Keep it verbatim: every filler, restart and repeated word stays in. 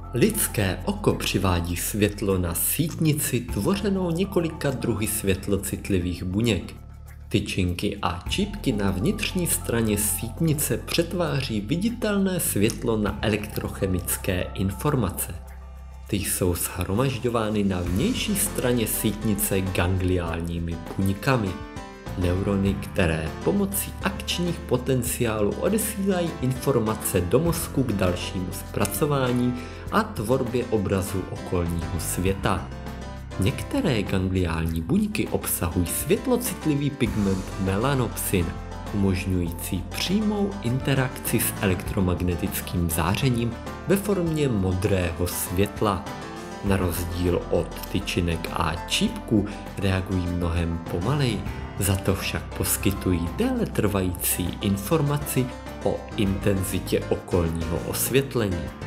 Lidské oko přivádí světlo na sítnici tvořenou několika druhy světlocitlivých buněk. Tyčinky a čípky na vnitřní straně sítnice přetváří viditelné světlo na elektrochemické informace. Ty jsou shromažďovány na vnější straně sítnice gangliálními buňkami. Neurony, které pomocí akčních potenciálů odesílají informace do mozku k dalšímu zpracování a tvorbě obrazu okolního světa. Některé gangliální buňky obsahují světlocitlivý pigment melanopsin, umožňující přímou interakci s elektromagnetickým zářením ve formě modrého světla. Na rozdíl od tyčinek a čípků reagují mnohem pomaleji, za to však poskytují déle trvající informaci o intenzitě okolního osvětlení.